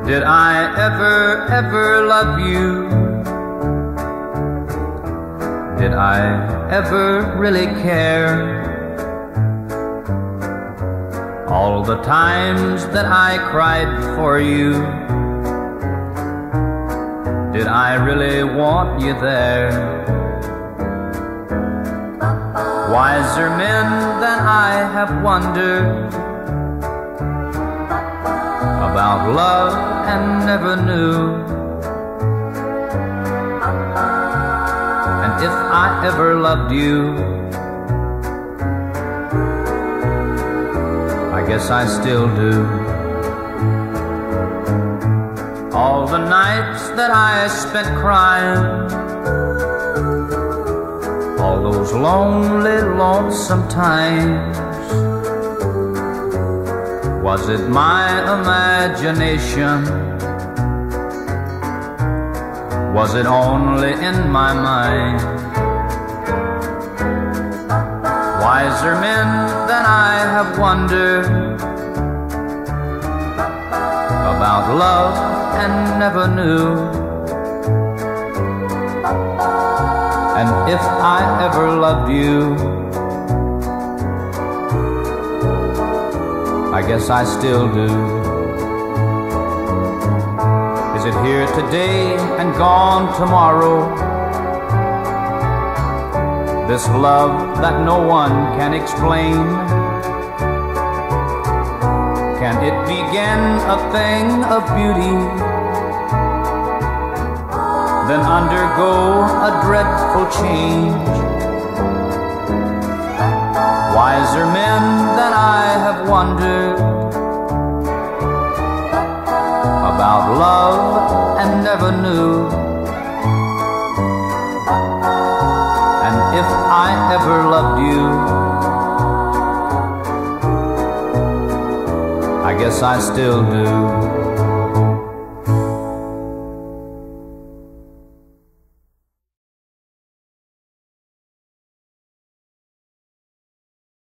Did I ever love you? Did I ever really care? All the times that I cried for you, did I really want you there? Wiser men than I have wondered about love and never knew. And if I ever loved you, I guess I still do. All the nights that I spent crying, all those lonely, lonesome times, was it my imagination? Was it only in my mind? Wiser men than I have wondered about love and never knew. And if I ever loved you, I guess I still do. Is it here today and gone tomorrow? This love that no one can explain, can it begin a thing of beauty, then undergo a dreadful change? Wiser men than I have wondered about love and never knew. And if I ever loved you, I guess I still do.